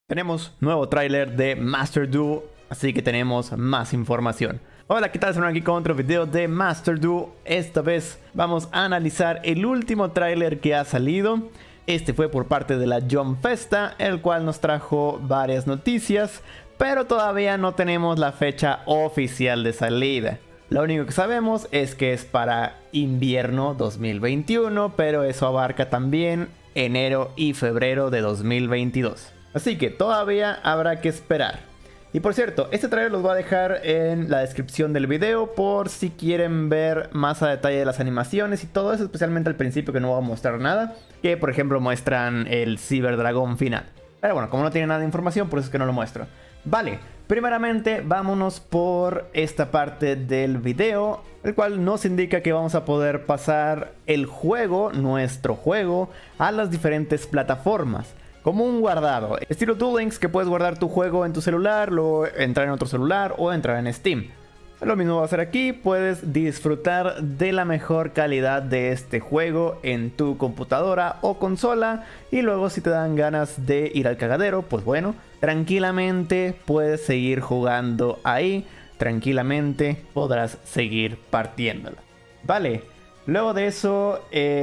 Tenemos nuevo tráiler de Master Duel, así que tenemos más información. Hola, ¿qué tal? Estamos aquí con otro video de Master Duel. Esta vez vamos a analizar el último tráiler que ha salido. Este fue por parte de la Jump Festa, el cual nos trajo varias noticias, pero todavía no tenemos la fecha oficial de salida. Lo único que sabemos es que es para invierno 2021, pero eso abarca también enero y febrero de 2022. Así que todavía habrá que esperar. Y por cierto, este trailer los voy a dejar en la descripción del video por si quieren ver más a detalle de las animaciones y todo eso, especialmente al principio que no voy a mostrar nada, que por ejemplo muestran el Ciberdragón final. Pero bueno, como no tiene nada de información, por eso es que no lo muestro. Vale, primeramente vámonos por esta parte del video, el cual nos indica que vamos a poder pasar el juego, nuestro juego, a las diferentes plataformas. Como un guardado, estilo Duel Links, que puedes guardar tu juego en tu celular, luego entrar en otro celular o entrar en Steam. Lo mismo va a hacer aquí, puedes disfrutar de la mejor calidad de este juego en tu computadora o consola. Y luego si te dan ganas de ir al cagadero, pues bueno, tranquilamente puedes seguir jugando ahí, tranquilamente podrás seguir partiéndola. Vale. Luego de eso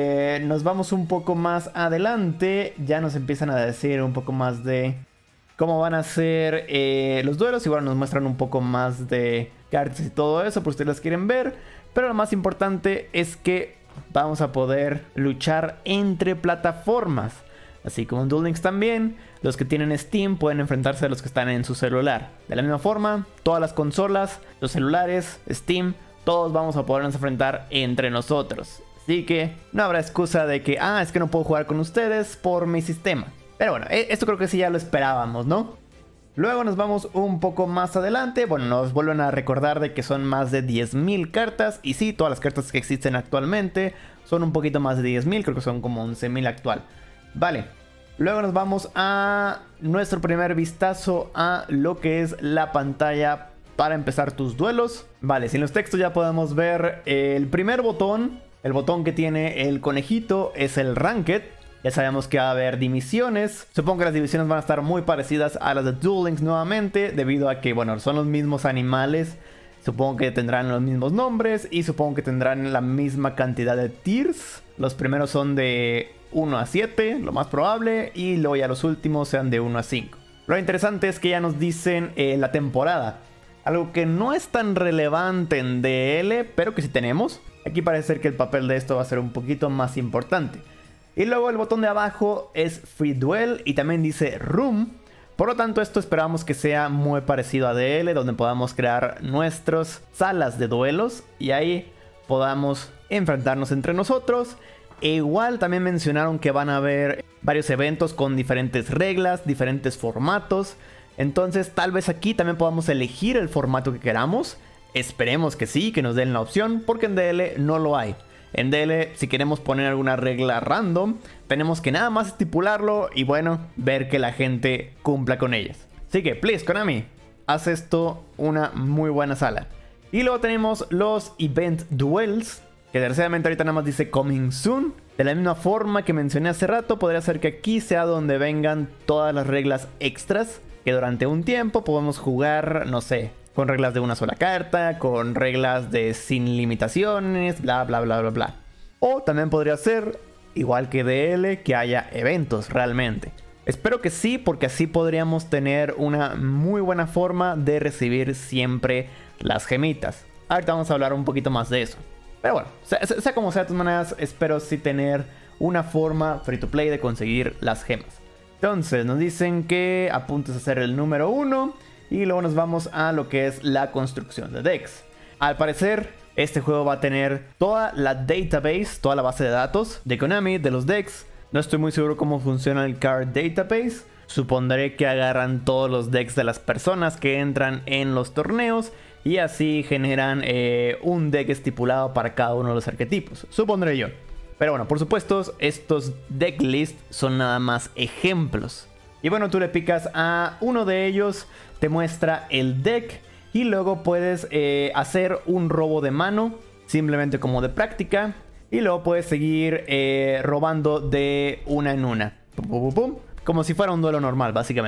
nos vamos un poco más adelante. Ya nos empiezan a decir un poco más de cómo van a ser los duelos. Igual nos muestran un poco más de cartas y todo eso por si ustedes las quieren ver. Pero lo más importante es que vamos a poder luchar entre plataformas. Así como en Duel Links también, los que tienen Steam pueden enfrentarse a los que están en su celular. De la misma forma, todas las consolas, los celulares, Steam, todos vamos a podernos enfrentar entre nosotros. Así que no habrá excusa de que, es que no puedo jugar con ustedes por mi sistema. Pero bueno, esto creo que sí ya lo esperábamos, ¿no? Luego nos vamos un poco más adelante. Bueno, nos vuelven a recordar de que son más de 10.000 cartas. Y sí, todas las cartas que existen actualmente son un poquito más de 10.000. Creo que son como 11.000 actual. Vale. Luego nos vamos a nuestro primer vistazo a lo que es la pantalla para empezar tus duelos. Vale, si en los textos ya podemos ver el primer botón, el botón que tiene el conejito es el Ranked. Ya sabemos que va a haber divisiones. Supongo que las divisiones van a estar muy parecidas a las de Duel Links nuevamente, debido a que, bueno, son los mismos animales. Supongo que tendrán los mismos nombres y supongo que tendrán la misma cantidad de tiers. Los primeros son de 1 a 7, lo más probable, y luego ya los últimos sean de 1 a 5. Lo interesante es que ya nos dicen la temporada. Algo que no es tan relevante en DL, pero que sí tenemos. Aquí parece ser que el papel de esto va a ser un poquito más importante. Y luego el botón de abajo es Free Duel y también dice Room. Por lo tanto, esto esperamos que sea muy parecido a DL, donde podamos crear nuestras salas de duelos y ahí podamos enfrentarnos entre nosotros. E igual también mencionaron que van a haber varios eventos con diferentes reglas, diferentes formatos. Entonces tal vez aquí también podamos elegir el formato que queramos. Esperemos que sí, que nos den la opción, porque en DL no lo hay. En DL, si queremos poner alguna regla random, tenemos que nada más estipularlo y bueno, ver que la gente cumpla con ellas. Así que, please, Konami, haz esto una muy buena sala. Y luego tenemos los Event Duels, que desgraciadamente ahorita nada más dice Coming Soon. De la misma forma que mencioné hace rato, podría ser que aquí sea donde vengan todas las reglas extras, que durante un tiempo podemos jugar, no sé, con reglas de una sola carta, con reglas de sin limitaciones, bla bla bla bla bla. O también podría ser, igual que DL, que haya eventos realmente. Espero que sí, porque así podríamos tener una muy buena forma de recibir siempre las gemitas. Ahorita vamos a hablar un poquito más de eso. Pero bueno, sea como sea, de todas maneras, espero sí tener una forma free to play de conseguir las gemas. Entonces nos dicen que apuntes a ser el número 1 y luego nos vamos a lo que es la construcción de decks. Al parecer este juego va a tener toda la database, toda la base de datos de Konami, de los decks. No estoy muy seguro cómo funciona el card database. Supondré que agarran todos los decks de las personas que entran en los torneos y así generan un deck estipulado para cada uno de los arquetipos, supondré yo. Pero bueno, por supuesto, estos deck lists son nada más ejemplos. Y bueno, tú le picas a uno de ellos, te muestra el deck y luego puedes hacer un robo de mano, simplemente como de práctica. Y luego puedes seguir robando de una en una, como si fuera un duelo normal, básicamente.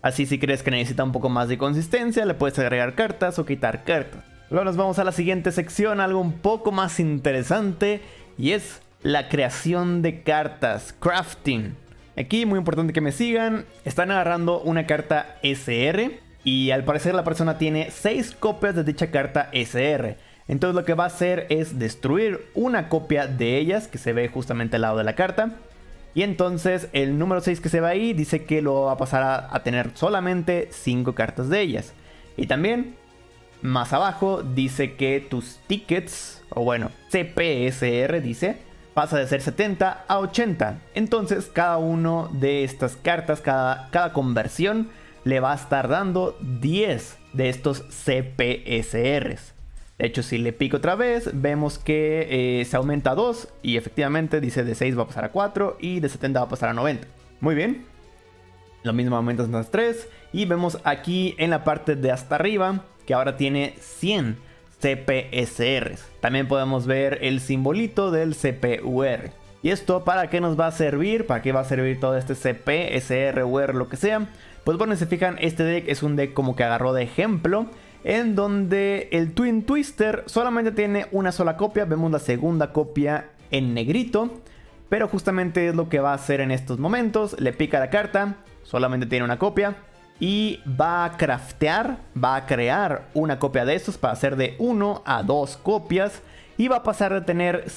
Así si crees que necesita un poco más de consistencia, le puedes agregar cartas o quitar cartas. Luego nos vamos a la siguiente sección, algo un poco más interesante, y es la creación de cartas, crafting. Aquí muy importante que me sigan, están agarrando una carta SR y al parecer la persona tiene 6 copias de dicha carta SR. Entonces lo que va a hacer es destruir una copia de ellas que se ve justamente al lado de la carta. Y entonces el número 6 que se va ahí dice que lo va a pasar a tener solamente 5 cartas de ellas. Y también más abajo dice que tus tickets, o bueno, CPSR dice, pasa de ser 70 a 80. Entonces cada uno de estas cartas, cada conversión le va a estar dando 10 de estos CPSRs. De hecho, si le pico otra vez, vemos que se aumenta a 2 y efectivamente dice de 6 va a pasar a 4 y de 70 va a pasar a 90. Muy bien. Lo mismo aumenta hasta 3 y vemos aquí en la parte de hasta arriba que ahora tiene 100 CPSRs. También podemos ver el simbolito del CPUR. ¿Y esto para qué nos va a servir? ¿Para qué va a servir todo este CP, SR, UR, lo que sea? Pues bueno, si se fijan, este deck es un deck como que agarró de ejemplo, en donde el Twin Twister solamente tiene una sola copia. Vemos la segunda copia en negrito, pero justamente es lo que va a hacer en estos momentos. Le pica la carta, solamente tiene una copia. Y va a craftear, va a crear una copia de estos para hacer de 1 a 2 copias. Y va a pasar de tener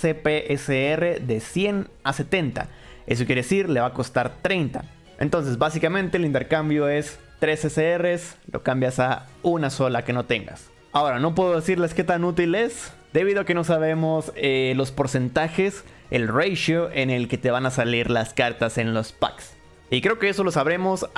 CPSR de 100 a 70. Eso quiere decir, le va a costar 30. Entonces básicamente el intercambio es 3 SRs, lo cambias a una sola que no tengas. Ahora, no puedo decirles qué tan útil es, debido a que no sabemos los porcentajes, el ratio en el que te van a salir las cartas en los packs. Y creo que eso lo sabremos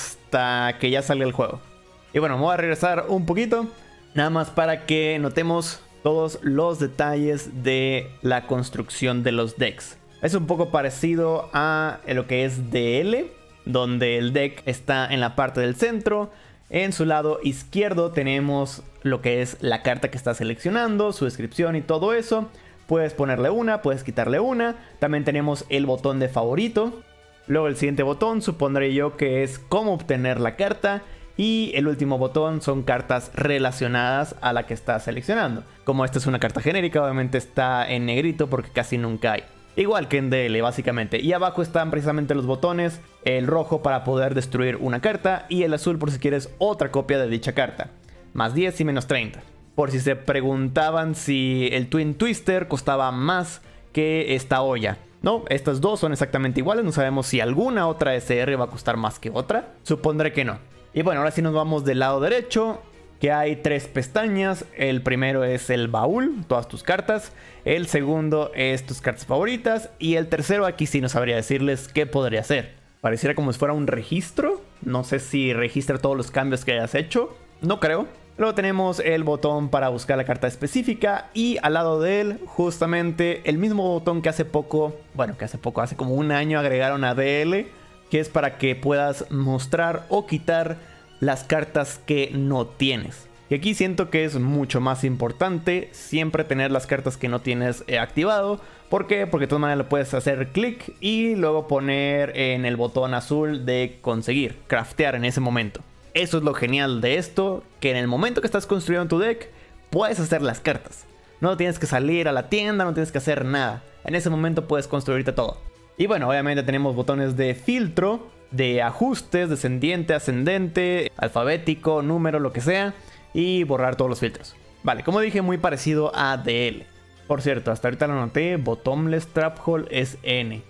hasta que ya salga el juego. Y bueno, me voy a regresar un poquito, nada más para que notemos todos los detalles de la construcción de los decks. Es un poco parecido a lo que es DL, donde el deck está en la parte del centro. En su lado izquierdo tenemos lo que es la carta que está seleccionando, su descripción y todo eso. Puedes ponerle una, puedes quitarle una. También tenemos el botón de favorito. Luego el siguiente botón supondré yo que es cómo obtener la carta. Y el último botón son cartas relacionadas a la que estás seleccionando. Como esta es una carta genérica, obviamente está en negrito porque casi nunca hay. Igual que en DL básicamente. Y abajo están precisamente los botones. El rojo para poder destruir una carta. Y el azul por si quieres otra copia de dicha carta. Más 10 y menos 30. Por si se preguntaban si el Twin Twister costaba más que esta olla. No, estas dos son exactamente iguales. No sabemos si alguna otra SR va a costar más que otra. Supondré que no. Y bueno, ahora sí nos vamos del lado derecho, que hay 3 pestañas. El primero es el baúl, todas tus cartas. El segundo es tus cartas favoritas. Y el tercero aquí sí no sabría decirles qué podría ser. Pareciera como si fuera un registro. No sé si registra todos los cambios que hayas hecho. No creo. Luego tenemos el botón para buscar la carta específica. Y al lado de él, justamente el mismo botón que hace poco, bueno, que hace como un año agregaron a DL, que es para que puedas mostrar o quitar las cartas que no tienes. Y aquí siento que es mucho más importante siempre tener las cartas que no tienes activado. ¿Por qué? Porque de todas maneras le puedes hacer clic y luego poner en el botón azul de conseguir, craftear en ese momento. Eso es lo genial de esto, que en el momento que estás construyendo tu deck, puedes hacer las cartas. No tienes que salir a la tienda, no tienes que hacer nada. En ese momento puedes construirte todo. Y bueno, obviamente tenemos botones de filtro, de ajustes, descendiente, ascendente, alfabético, número, lo que sea. Y borrar todos los filtros. Vale, como dije, muy parecido a DL. Por cierto, hasta ahorita lo noté, bottomless trap hole es N.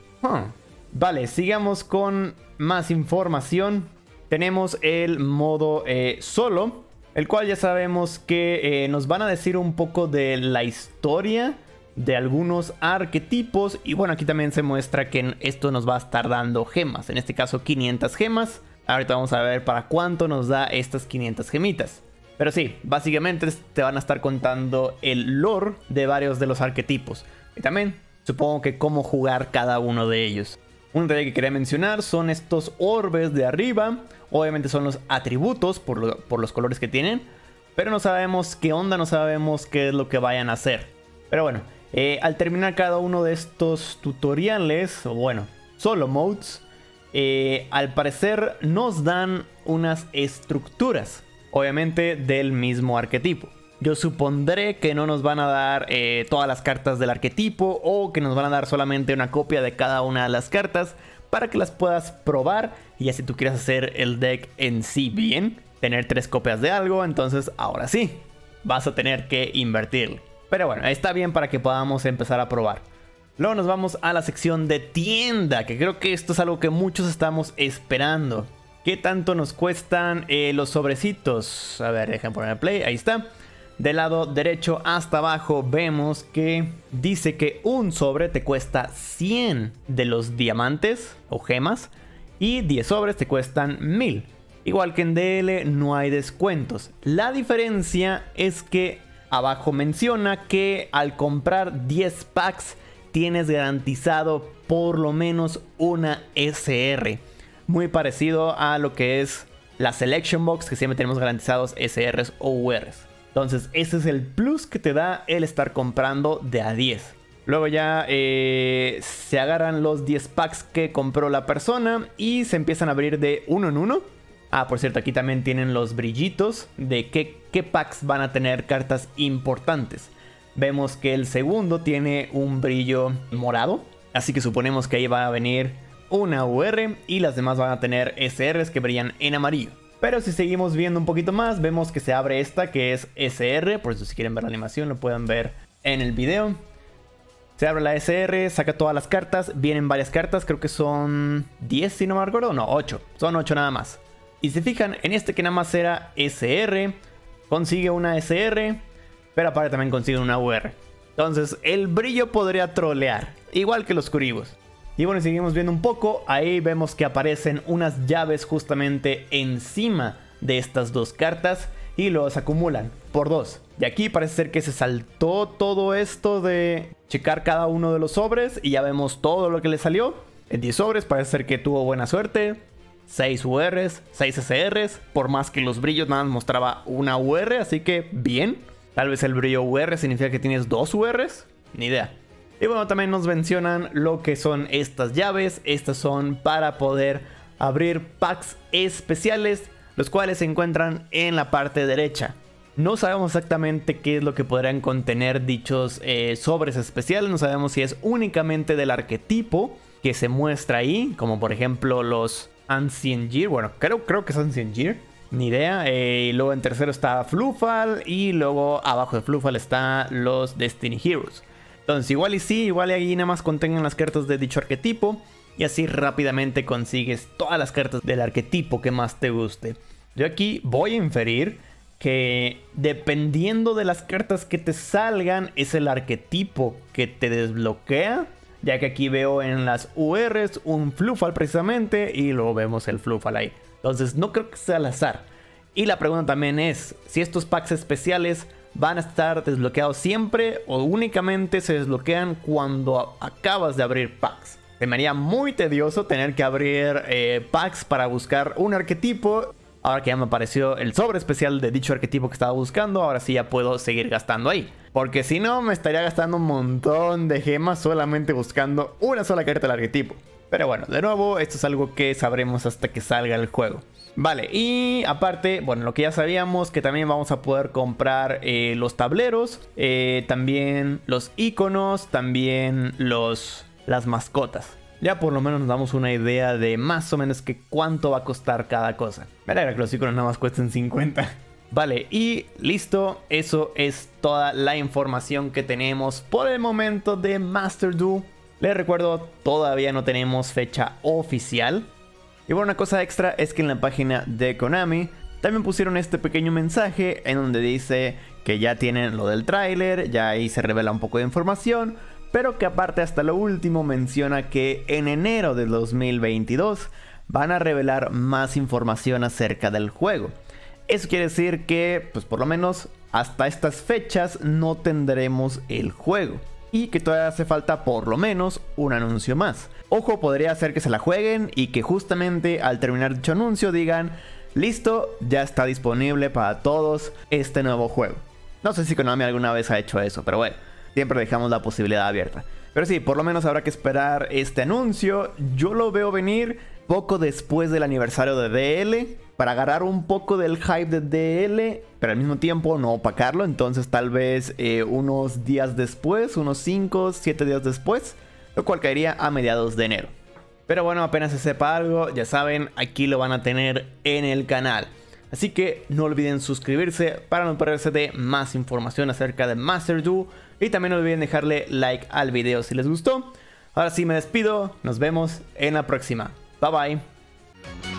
Vale, sigamos con más información. Tenemos el modo solo, el cual ya sabemos que nos van a decir un poco de la historia de algunos arquetipos. Y bueno, aquí también se muestra que esto nos va a estar dando gemas. En este caso 500 gemas. Ahorita vamos a ver para cuánto nos da estas 500 gemitas. Pero sí, básicamente te van a estar contando el lore de varios de los arquetipos. Y también supongo que cómo jugar cada uno de ellos. Un detalle que quería mencionar son estos orbes de arriba. Obviamente son los atributos por los colores que tienen. Pero no sabemos qué onda, no sabemos qué es lo que vayan a hacer. Pero bueno, al terminar cada uno de estos tutoriales, o bueno, solo modes, al parecer nos dan unas estructuras, obviamente del mismo arquetipo. Yo supondré que no nos van a dar todas las cartas del arquetipo, o que nos van a dar solamente una copia de cada una de las cartas para que las puedas probar. Y así tú quieres hacer el deck en sí bien, tener 3 copias de algo, entonces ahora sí, vas a tener que invertirle. Pero bueno, está bien para que podamos empezar a probar. Luego nos vamos a la sección de tienda, que creo que esto es algo que muchos estamos esperando. ¿Qué tanto nos cuestan los sobrecitos? A ver, dejen poner play, ahí está. Del lado derecho hasta abajo vemos que dice que un sobre te cuesta 100 de los diamantes o gemas y 10 sobres te cuestan 1000. Igual que en DL no hay descuentos. La diferencia es que abajo menciona que al comprar 10 packs tienes garantizado por lo menos una SR. Muy parecido a lo que es la Selection Box, que siempre tenemos garantizados SRs o URs. Entonces ese es el plus que te da el estar comprando de a 10. Luego ya se agarran los 10 packs que compró la persona y se empiezan a abrir de uno en uno. Ah, por cierto, aquí también tienen los brillitos de qué packs van a tener cartas importantes. Vemos que el segundo tiene un brillo morado, así que suponemos que ahí va a venir una UR y las demás van a tener SRs que brillan en amarillo. Pero si seguimos viendo un poquito más, vemos que se abre esta que es SR, por eso si quieren ver la animación lo pueden ver en el video. Se abre la SR, saca todas las cartas, vienen varias cartas, creo que son 10 si no me acuerdo, no, 8, son 8 nada más. Y si fijan, en este que nada más era SR, consigue una SR, pero aparte también consigue una UR. Entonces el brillo podría trolear, igual que los Kuribos. Y bueno, seguimos viendo un poco, ahí vemos que aparecen unas llaves justamente encima de estas dos cartas y los acumulan por 2. Y aquí parece ser que se saltó todo esto de checar cada uno de los sobres y ya vemos todo lo que le salió. En 10 sobres parece ser que tuvo buena suerte. 6 URs, 6 SRs, por más que los brillos nada más mostraba una UR, así que bien. Tal vez el brillo UR significa que tienes 2 URs, ni idea. Y bueno, también nos mencionan lo que son estas llaves. Estas son para poder abrir packs especiales, los cuales se encuentran en la parte derecha. No sabemos exactamente qué es lo que podrán contener dichos sobres especiales. No sabemos si es únicamente del arquetipo que se muestra ahí, como por ejemplo los Ancient Gear. Bueno, creo que es Ancient Gear, ni idea. Y luego en tercero está Flufal y luego abajo de Flufal está los Destiny Heroes. Entonces igual y sí, igual y ahí nada más contengan las cartas de dicho arquetipo y así rápidamente consigues todas las cartas del arquetipo que más te guste. Yo aquí voy a inferir que dependiendo de las cartas que te salgan es el arquetipo que te desbloquea, ya que aquí veo en las URs un Flufal precisamente y luego vemos el Flufal ahí. Entonces no creo que sea al azar. Y la pregunta también es si estos packs especiales van a estar desbloqueados siempre o únicamente se desbloquean cuando acabas de abrir packs. Se me haría muy tedioso tener que abrir packs para buscar un arquetipo. Ahora que ya me apareció el sobre especial de dicho arquetipo que estaba buscando, ahora sí ya puedo seguir gastando ahí. Porque si no, me estaría gastando un montón de gemas solamente buscando una sola carta del arquetipo. Pero bueno, de nuevo, esto es algo que sabremos hasta que salga el juego. Vale, y aparte, bueno, lo que ya sabíamos, que también vamos a poder comprar los tableros, también los iconos, también las mascotas. Ya por lo menos nos damos una idea de más o menos que cuánto va a costar cada cosa. Me alegra que los iconos nada más cuesten 50. Vale, y listo, eso es toda la información que tenemos por el momento de Master Duel. Les recuerdo, todavía no tenemos fecha oficial. Y bueno, una cosa extra es que en la página de Konami también pusieron este pequeño mensaje en donde dice que ya tienen lo del tráiler, ya ahí se revela un poco de información, pero que aparte hasta lo último menciona que en enero de 2022 van a revelar más información acerca del juego. Eso quiere decir que, pues por lo menos hasta estas fechas no tendremos el juego. Y que todavía hace falta por lo menos un anuncio más. Ojo, podría ser que se la jueguen y que justamente al terminar dicho anuncio digan: listo, ya está disponible para todos este nuevo juego. No sé si Konami alguna vez ha hecho eso, pero bueno, siempre dejamos la posibilidad abierta. Pero sí, por lo menos habrá que esperar este anuncio. Yo lo veo venir. poco después del aniversario de DL, para agarrar un poco del hype de DL, pero al mismo tiempo no opacarlo. Entonces tal vez unos días después, unos 5, 7 días después, lo cual caería a mediados de enero. Pero bueno, apenas se sepa algo, ya saben, aquí lo van a tener en el canal. Así que no olviden suscribirse para no perderse de más información acerca de Master Duo. Y también no olviden dejarle like al video si les gustó. Ahora sí me despido, nos vemos en la próxima. Bye bye.